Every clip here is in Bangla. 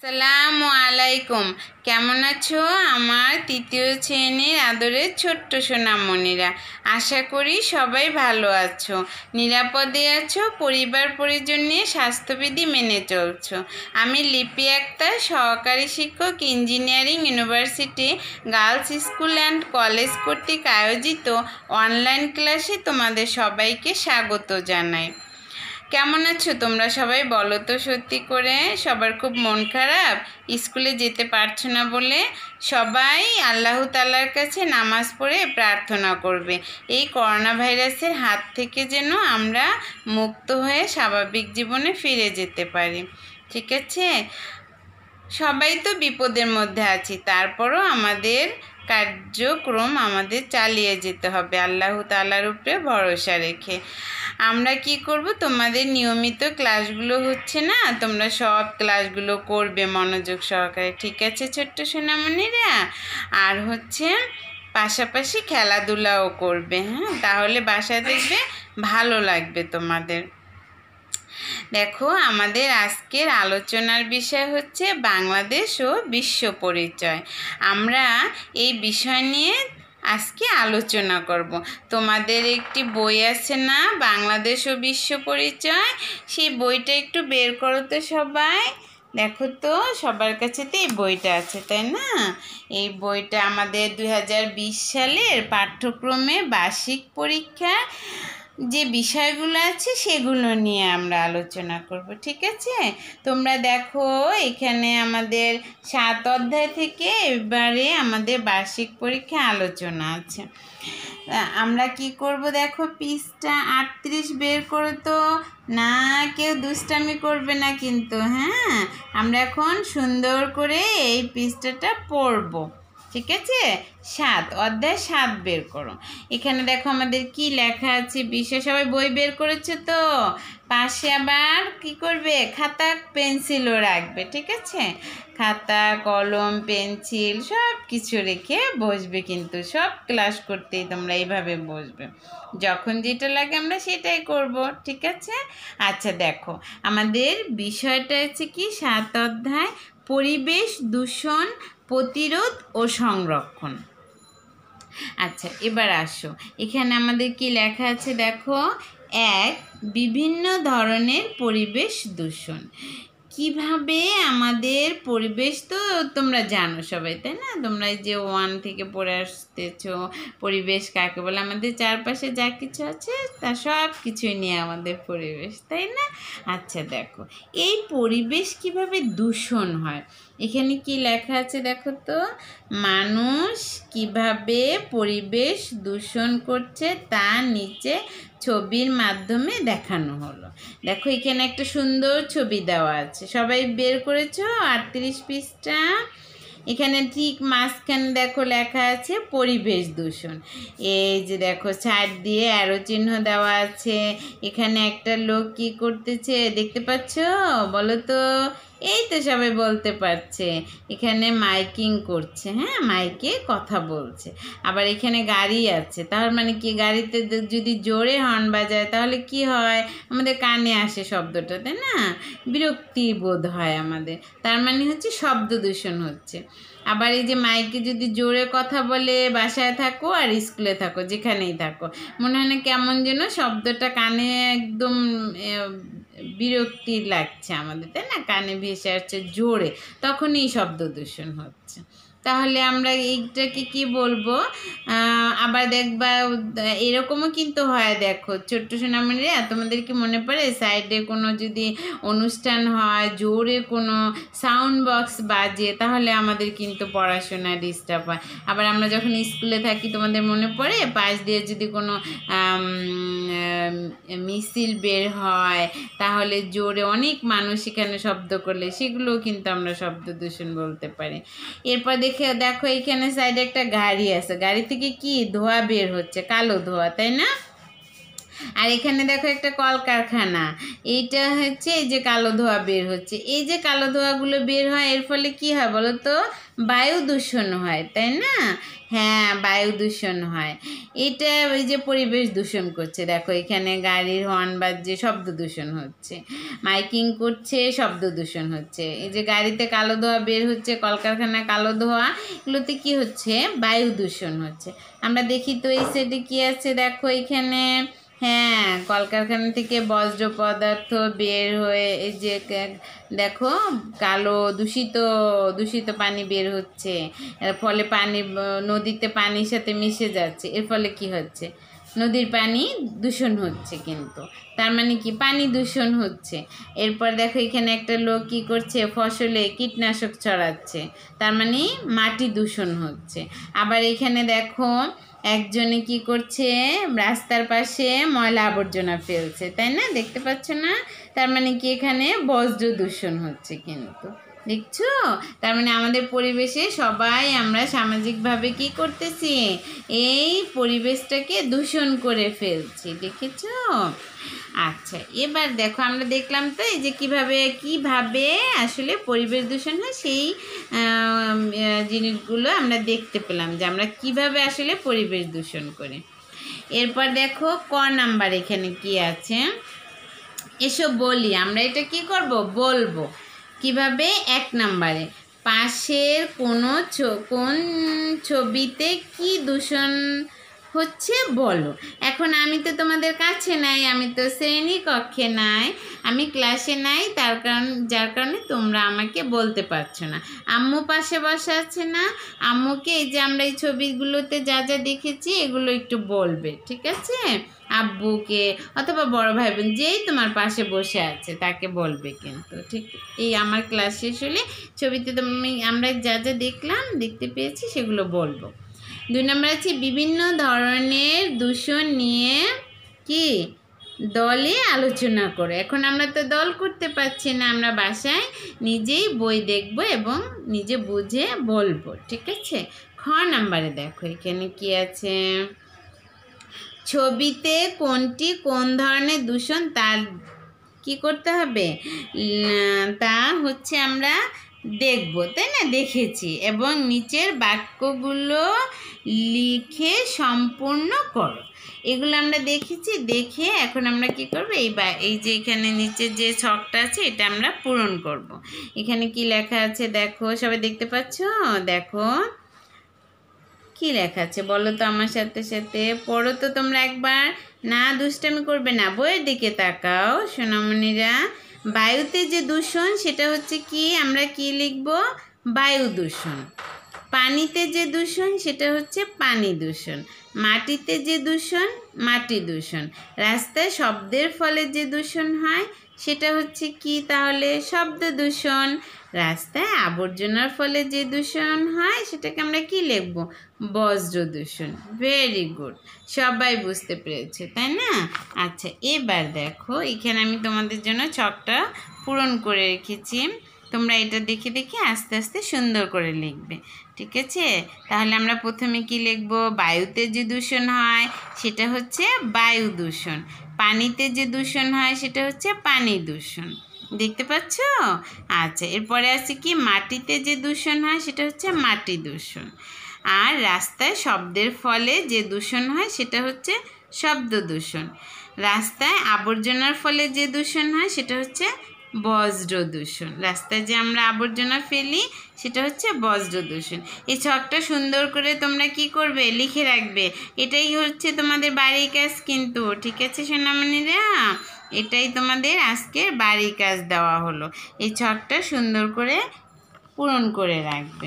আসসালামু আলাইকুম। কেমন আছো আমার তৃতীয় শ্রেণীর আদরের ছোট্ট সোনামণিরা? আশা করি সবাই ভালো আছো, নিরাপদে আছো, পরিবার পরিজন নিয়ে স্বাস্থ্যবিধি মেনে চলছো। আমি লিপি আক্তার, সহকারী শিক্ষক, engineering university girls school and college কর্তৃক আয়োজিত অনলাইন ক্লাসে তোমাদের সবাইকে স্বাগত জানাই। কেমন আছো তোমরা সবাই? বলো তো সত্যি করে। সবার খুব মন খারাপ স্কুলে যেতে পারছো না বলে? সবাই আল্লাহ তাআলার কাছে নামাজ পড়ে প্রার্থনা করবে এই করোনা ভাইরাসের হাত থেকে যেন আমরা মুক্ত হয়ে স্বাভাবিক জীবনে ফিরে যেতে পারি। ঠিক আছে? সবাই তো বিপদের মধ্যে আছি, তারপরও আমাদের কার্যক্রম আমাদের চালিয়ে যেতে হবে আল্লাহ তাআলার উপরে ভরসা রেখে। আমরা কি করব, তোমাদের নিয়মিত ক্লাসগুলো হচ্ছে না, তোমরা সব ক্লাসগুলো করবে মনোযোগ সহকারে। ঠিক আছে ছোট্ট সোনামণিরা? আর পাশাপাশি খেলাধুলাও করবে। তাহলে বাসায় দেখবে ভালো লাগবে তোমাদের। দেখো, আমাদের আজকের আলোচনার বিষয় হচ্ছে বাংলাদেশ ও বিশ্ব পরিচয়। আমরা এই বিষয় নিয়ে আজকে আলোচনা করব। তোমাদের একটি বই আছে না, বাংলাদেশ ও বিশ্ব পরিচয়? সেই বইটা একটু বের করো তো সবাই। দেখো তো সবার কাছে তো এই বইটা আছে, তাই না? এই বইটা আমাদের 2020 সালের পাঠ্যক্রমে বার্ষিক পরীক্ষা যে বিষয়গুলো আছে সেগুলো নিয়ে আমরা আলোচনা করব। ঠিক আছে? তোমরা দেখো, এখানে আমাদের 7 অধ্যায় থেকে এবারে আমাদের বার্ষিক পরীক্ষা আলোচনা আছে। আমরা কি করব, দেখো পৃষ্ঠা 38 বের করো তো। না, কেউ দুষ্টামি করবে না কিন্তু। আমরা এখন সুন্দর করে এই পৃষ্ঠাটা পড়ব। ঠিক আছে? 7 অধ্যায় 7 বের করো। এখানে দেখো আমাদের কি লেখা আছে বিষয়। সবাই বই বের করেছে তো? পাশে আবার কি করবে, খাতা পেন্সিলও রাখবে। ঠিক আছে? খাতা কলম পেন্সিল সব কিছু রেখে বসবে, কিন্তু সব ক্লাস করতেই তোমরা এইভাবে বসবে। যখন যেটা লাগে আমরা সেটাই করব। ঠিক আছে? আচ্ছা দেখো, আমাদের বিষয়টা হচ্ছে কি 7 অধ্যায় পরিবেশ দূষণ প্রতিরোধ ও সংরক্ষণ। আচ্ছা, এবার আসো, এখানে আমাদের কি লেখা আছে দেখো। 1, বিভিন্ন ধরনের পরিবেশ দূষণ। কিভাবে আমাদের পরিবেশ তো তোমরা জানো সবাই, তাই না? তোমরা যে 1 থেকে পড়ে আসতেছো, পরিবেশ কাকে বলে? আমাদের চারপাশে যা কিছু আছে তা সব কিছুই নিয়ে আমাদের পরিবেশ, তাই না? আচ্ছা দেখো, এই পরিবেশ কিভাবে দূষণ হয়, এখানে কি লেখা আছে দেখো তো। মানুষ কিভাবে পরিবেশ দূষণ করছে তা নিচে ছবির মাধ্যমে দেখানো হলো। দেখো, এখানে একটা সুন্দর ছবি দেওয়া আছে, সবাই বের করেছো 38 পৃষ্ঠা। এখানে ঠিক মাঝখানে দেখো লেখা আছে পরিবেশ দূষণ। এই যে দেখো ছাদ দিয়ে অ্যারো চিহ্ন দেওয়া আছে। এখানে একটা লোক কি করতেছে দেখতে পাচ্ছ? বলো তো। এই তো সবাই বলতে পারছে। এখানে মাইকিং করছে, মাইকে কথা বলছে। আবার এখানে গাড়ি আছে, তার মানে কি, গাড়িতে যদি জোরে হর্ন বাজায় তাহলে কি হয়, আমাদের কানে আসে শব্দটা, তাই না? বিরক্তি বোধ হয় আমাদের, তার মানে হচ্ছে শব্দ দূষণ হচ্ছে। আবার এই যে মাইকে যদি জোরে কথা বলে, বাসায় থাকো আর স্কুলে থাকো, যেখানেই থাকো, মনে হয় না কেমন যেন শব্দটা কানে একদম বিরক্তি লাগছে আমাদের, তাই না? কানে ভেসে আসছে জোরে, তখনই শব্দ দূষণ হচ্ছে। তাহলে আমরা এইটাকে কি বলবো? আবার দেখবা এরকমও কিন্তু হয়, দেখো ছোট্ট সোনামণিরা, তোমাদের কি মনে পড়ে সাইডে কোনো যদি অনুষ্ঠান হয়, জোরে কোনো সাউন্ড বক্স বাজে, তাহলে আমাদের কিন্তু পড়াশোনায় ডিস্টার্ব হয়। আবার আমরা যখন স্কুলে থাকি, তোমাদের মনে পড়ে পাশ দিয়ে যদি কোনো মিছিল বের হয়, তাহলে জোরে অনেক মানুষ এখানে শব্দ করলে সেগুলোও কিন্তু আমরা শব্দ দূষণ বলতে পারি। এরপর দেখো এখানে সাইডে একটা গাড়ি আছে, গাড়ি থেকে কি ধোঁয়া বের হচ্ছে, কালো ধোঁয়া, তাই না? আর এখানে দেখো একটা কলকারখানা, এইটা হচ্ছে এই যে কালো ধোঁয়া বের হচ্ছে, এই যে কালো ধোঁয়াগুলো বের হয় এর ফলে কি হয় বলো তো, বায়ু দূষণ হয়, তাই না? হ্যাঁ, বায়ু দূষণ হয়। এটা ওই যে পরিবেশ দূষণ করছে, দেখো এখানে গাড়ির হর্ন বাজছে, শব্দ দূষণ হচ্ছে, মাইকিং করছে, শব্দ দূষণ হচ্ছে, এই যে গাড়িতে কালো ধোঁয়া বের হচ্ছে, কলকারখানায় কালো ধোঁয়া, এগুলোতে কি হচ্ছে, বায়ু দূষণ হচ্ছে। আমরা দেখি তো এই সাইডে কি আছে, দেখো এখানে, হ্যাঁ, কলকারখানা থেকে বজ্র পদার্থ বের হয়ে এই যে দেখো কালো দূষিত পানি বের হচ্ছে, এর ফলে পানি নদীতে পানির সাথে মিশে যাচ্ছে, এর ফলে কি হচ্ছে, নদীর পানি দূষণ হচ্ছে, কিন্তু তার মানে কি, পানি দূষণ হচ্ছে। এরপর দেখো এখানে একটা লোক কী করছে, ফসলে কীটনাশক ছড়াচ্ছে, তার মানে মাটি দূষণ হচ্ছে। আবার এখানে দেখো একজনে কি করছে, রাস্তার পাশে ময়লা আবর্জনা ফেলছে, তাই না, দেখতে পাচ্ছ না? তার মানে কি, এখানে বজ্র দূষণ হচ্ছে, কিন্তু দেখছো? তার মানে আমাদের পরিবেশে সবাই আমরা সামাজিকভাবে কি করতেছি, এই পরিবেশটাকে দূষণ করে ফেলছি, দেখেছো? আচ্ছা, এবার দেখো আমরা দেখলাম তো এই যে কিভাবে আসলে পরিবেশ দূষণ হয়, সেই জিনিসগুলো আমরা দেখতে পেলাম যে আমরা কিভাবে আসলে পরিবেশ দূষণ করি। এরপর দেখো ক নাম্বার এখানে কি আছে, এসব বলি আমরা, এটা কি করব, বলবো কিভাবে। 1 নাম্বারে, পাশের কোন ছবিতে কি দূষণ হচ্ছে বলো। এখন আমি তো তোমাদের কাছে নাই, আমি তো শ্রেণী কক্ষে নাই, আমি ক্লাসে নাই, যার কারণে তোমরা আমাকে বলতে পারছো না। আম্মু পাশে বসে আছে না, আম্মুকে এই যে আমরা এই ছবিগুলোতে যা যা দেখেছি এগুলো একটু বলবে, ঠিক আছে? আব্বুকে অথবা বড় ভাই বোন যেই তোমার পাশে বসে আছে তাকে বলবে, কিন্তু ঠিক এই আমার ক্লাস শেষ হলে ছবিতে আমরা যা যা দেখতে পেয়েছি সেগুলো বলবো। 2 নম্বর আছে, বিভিন্ন ধরনের দূষণ নিয়ে কি দলে আলোচনা করো। এখন আমরা তো দল করতে পারছি না, আমরা বাসায় নিজেই বই দেখব এবং নিজে বুঝে বলবো, ঠিক আছে? খ নাম্বারে দেখো এখানে কি আছে, ছবিতে কোনটি কোন ধরনের দূষণ তার কি করতে হবে, তা হচ্ছে আমরা দেখব, তাই না, দেখেছি, এবং নিচের বাক্যগুলো লিখে সম্পূর্ণ করো। এগুলো আমরা দেখেছি, দেখে এখন আমরা কি করব, এই যে এখানে নিচে যে ছকটা আছে এটা আমরা পূরণ করব। এখানে কি লেখা আছে দেখো, সবাই দেখতে পাচ্ছ? দেখো কি লেখা আছে বলো তো আমার সাথে সাথে, পড়ো তো তোমরা একবার, না দুষ্টামি করবে না, বইয়ের দিকে তাকাও সোনামণিরা। বায়ুতে যে দূষণ সেটা হচ্ছে কি, আমরা কি লিখব, বায়ু দূষণ। পানিতে যে দূষণ সেটা হচ্ছে পানি দূষণ। মাটিতে যে দূষণ, মাটি দূষণ। রাস্তায় শব্দের ফলে যে দূষণ হয় সেটা হচ্ছে কি তাহলে, শব্দ দূষণ। রাস্তায় আবর্জনার ফলে যে দূষণ হয় সেটাকে আমরা কি লিখব, বজ্র দূষণ। ভেরি গুড, সবাই বুঝতে পেরেছে, তাই না? আচ্ছা, এবার দেখো এখানে আমি তোমাদের জন্য ছকটা পূরণ করে রেখেছি, তোমরা এটা দেখে দেখে আস্তে আস্তে সুন্দর করে লিখবে, ঠিক আছে? তাহলে আমরা প্রথমে কি লিখব, বায়ুতে যে দূষণ হয় সেটা হচ্ছে বায়ু দূষণ, পানিতে যে দূষণ হয় সেটা হচ্ছে পানি দূষণ, দেখতে পাচ্ছ? আচ্ছা, এরপরে আছে কি, মাটিতে যে দূষণ হয় সেটা হচ্ছে মাটি দূষণ, আর রাস্তায় শব্দের ফলে যে দূষণ হয় সেটা হচ্ছে শব্দ দূষণ, রাস্তায় আবর্জনার ফলে যে দূষণ হয় সেটা হচ্ছে বজ্র দূষণ। রাস্তায় যে আমরা আবর্জনা ফেলি সেটা হচ্ছে বজ্র দূষণ। এই ছকটা সুন্দর করে তোমরা কি করবে, লিখে রাখবে। এটাই হচ্ছে তোমাদের বাড়ির কাজ কিন্তু, ঠিক আছে সোনামণিরা? এটাই তোমাদের আজকের বাড়ির কাজ দেওয়া হলো, এই ছকটা সুন্দর করে পূরণ করে রাখবে।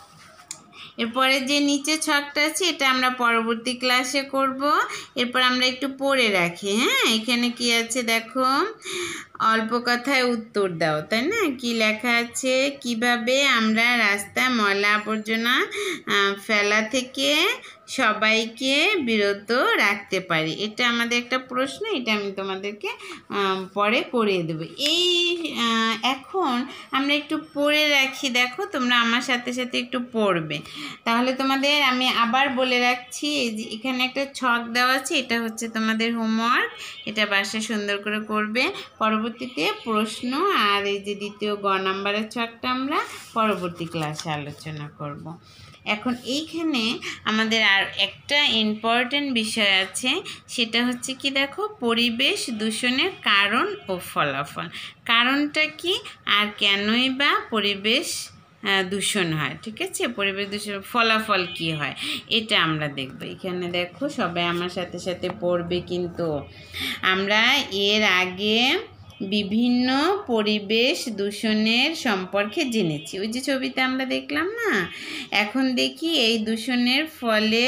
এরপরে যে নিচে ছকটা আছে এটা আমরা পরবর্তী ক্লাসে করব। এরপর আমরা একটু পড়ে রাখি, হ্যাঁ? এখানে কি আছে দেখো, অল্প কথায় উত্তর দাও, তাই না? কি লেখা আছে, কিভাবে আমরা রাস্তায় ময়লা আবর্জনা ফেলা থেকে সবাইকে বিরত রাখতে পারি? এটা আমাদের একটা প্রশ্ন, এটা আমি তোমাদেরকে পরে করিয়ে দেবো। এই এখন আমরা একটু পড়ে রাখি, দেখো তোমরা আমার সাথে সাথে একটু পড়বে, তাহলে তোমাদের আমি আবার বলে রাখছি। এই যে এখানে একটা ছক দেওয়া আছে, এটা হচ্ছে তোমাদের হোমওয়ার্ক, এটা বাসায় সুন্দর করে করবে। পরবর্তীতে প্রশ্ন আর এই যে দ্বিতীয় গ নাম্বারের ছকটা আমরা পরবর্তী ক্লাসে আলোচনা করব। এখন এইখানে আমাদের আর একটা ইম্পর্টেন্ট বিষয় আছে, সেটা হচ্ছে কি দেখো, পরিবেশ দূষণের কারণ ও ফলাফল। কারণটা কি আর কেনই বা পরিবেশ দূষণ হয়, ঠিক আছে? পরিবেশ দূষণ ফলাফল কি হয় এটা আমরা দেখব। এখানে দেখো সবাই আমার সাথে সাথে পড়বে কিন্তু। আমরা এর আগে বিভিন্ন পরিবেশ দূষণের সম্পর্কে জেনেছি, ওই যে ছবিতে আমরা দেখলাম না। এখন দেখি এই দূষণের ফলে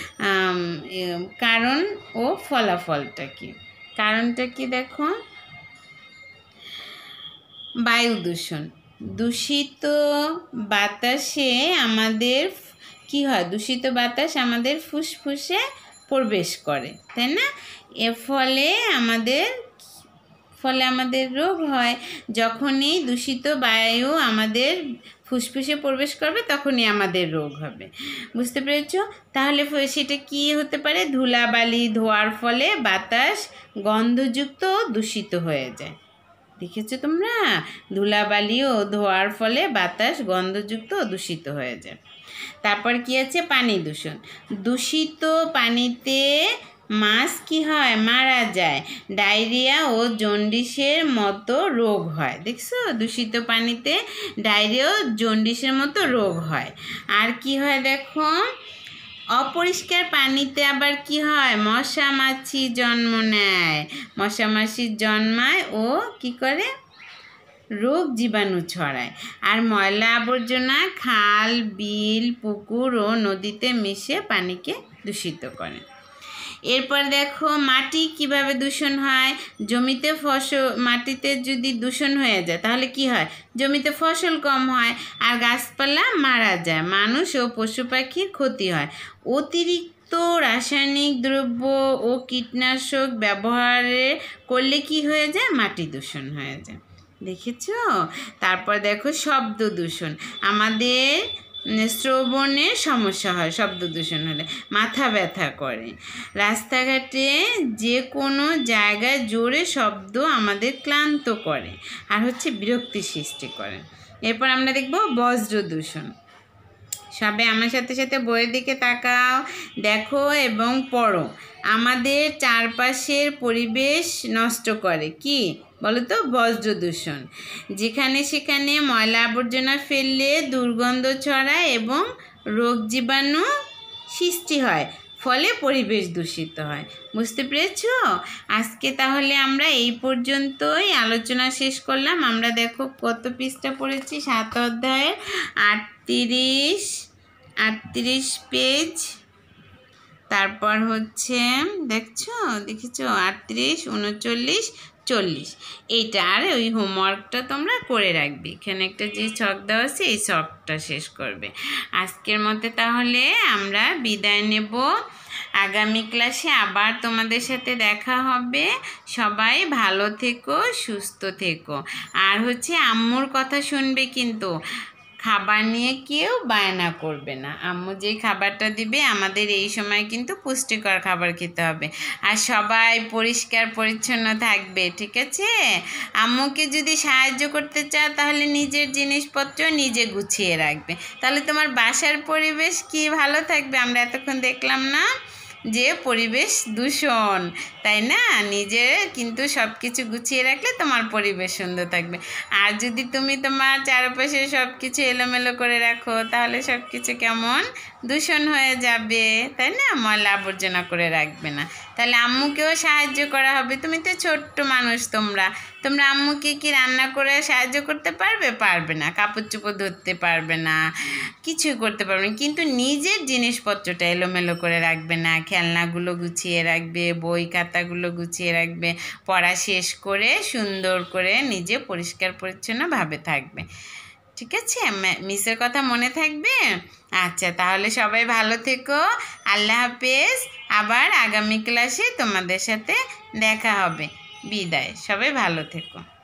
কারণ ও ফলাফলটা কি। কারণটা কি দেখো, বায়ু দূষণ। দূষিত বাতাসে আমাদের কি হয়, দূষিত বাতাস আমাদের ফুসফুসে প্রবেশ করে, তাই না? এর ফলে আমাদের রোগ হয়। যখনই দূষিত বায়ু আমাদের ফুসফুসে প্রবেশ করবে তখনই আমাদের রোগ হবে, বুঝতে পেরেছ? তাহলে সেটা কি হতে পারে, ধুলাবালি ধোয়ার ফলে বাতাস গন্ধযুক্ত দূষিত হয়ে যায়। দেখেছো তোমরা, ধুলাবালি ও ধোয়ার ফলে বাতাস গন্ধযুক্ত দূষিত হয়ে যায়। তারপর কি আছে, পানি দূষণ। দূষিত পানিতে মাছ কি হয়, মারা যায়। ডায়রিয়া ও জন্ডিসের মতো রোগ হয়। দেখছো, দূষিত পানিতে ডায়রিয়া ও জন্ডিসের মতো রোগ হয়। আর কি হয় দেখো, অপরিষ্কার পানিতে আবার কি হয়, মশা মাছি জন্ম নেয়। মশা মাছি জন্মায় ও কি করে, রোগ জীবাণু ছড়ায়। আর ময়লা আবর্জনা খাল বিল পুকুর ও নদীতে মিশে পানিকে দূষিত করে। এরপর দেখো মাটি কিভাবে দূষণ হয়। মাটিতে যদি দূষণ হয়ে যায় তাহলে কি হয়, জমিতে ফসল কম হয় আর গাছপালা মারা যায়, মানুষ ও পশু পাখির ক্ষতি হয়। অতিরিক্ত রাসায়নিক দ্রব্য ও কীটনাশক করলে কি হয়ে যায়, মাটি দূষণ হয়ে যায়। দেখেছো? তারপর দেখো শব্দ দূষণ। আমাদের শ্রবণের সমস্যা হয় শব্দ দূষণ হলে, মাথা ব্যথা করে। রাস্তাঘাটে যে কোনো জায়গায় জোরে শব্দ আমাদের ক্লান্ত করে আর বিরক্তি সৃষ্টি করে। এরপর আমরা দেখব বজ্র দূষণ। সবাই আমার সাথে সাথে বইয়ের দিকে তাকাও, দেখো এবং পড়ো। আমাদের চারপাশের পরিবেশ নষ্ট করে কি বলো তো, বজ্র দূষণ। যেখানে সেখানে ময়লা আবর্জনা ফেললে দুর্গন্ধ ছড়ায় এবং রোগ জীবাণু সৃষ্টি হয়, ফলে পরিবেশ দূষিত হয়। বুঝতে পেরেছ? আজকে তাহলে আমরা এই পর্যন্তই আলোচনা শেষ করলাম। আমরা দেখো কত পৃষ্ঠা পড়েছি, 7 অধ্যায়ের 38 পেজ। তারপর দেখেছো 38, 39, 40 এইটা। আর ওই হোমওয়ার্কটা তোমরা করে রাখবে। এখানে একটা যে ছক দেওয়া আছে এই ছকটা শেষ করবে। আজকের মতে তাহলে আমরা বিদায় নেব। আগামী ক্লাসে আবার তোমাদের সাথে দেখা হবে। সবাই ভালো থেকো, সুস্থ থেকো। আর আম্মুর কথা শুনবে কিন্তু, খাবার নিয়ে কেউ বায়না করবে না। আম্মু যে খাবারটা দিবে আমাদের এই সময় কিন্তু পুষ্টিকর খাবার খেতে হবে। আর সবাই পরিষ্কার পরিচ্ছন্ন থাকবে, ঠিক আছে? আম্মুকে যদি সাহায্য করতে চাও তাহলে নিজের জিনিসপত্র নিজে গুছিয়ে রাখবে, তাহলে তোমার বাসার পরিবেশ কি ভালো থাকবে। আমরা এতক্ষণ দেখলাম না যে পরিবেশ দূষণ, তাই না? নিজে কিন্তু সব কিছু গুছিয়ে রাখলে তোমার পরিবেশ সুন্দর থাকবে। আর যদি তুমি তোমার চারপাশে সব কিছু এলোমেলো করে রাখো তাহলে সব কিছু কেমন দূষণ হয়ে যাবে, তাই না? ময়লা আবর্জনা করে রাখবে না, তাহলে আম্মুকেও সাহায্য করা হবে। তুমি তো ছোট্ট মানুষ, তোমরা আম্মুকে কি রান্না করে সাহায্য করতে পারবে না, কাপড় চোপড় ধরতে পারবে না, কিছুই করতে পারবে না। কিন্তু নিজের জিনিসপত্রটা এলোমেলো করে রাখবে না, খেলনাগুলো গুছিয়ে রাখবে, বই খাতাগুলো গুছিয়ে রাখবে, পড়া শেষ করে সুন্দর করে নিজে পরিষ্কার পরিচ্ছন্নভাবে থাকবে। ঠিক আছে? মিসের কথা মনে থাকবে? আচ্ছা, তাহলে সবাই ভালো থেকো। আল্লাহ হাফেজ। আবার আগামী ক্লাসে তোমাদের সাথে দেখা হবে। বিদায়। সবাই ভালো থেকো।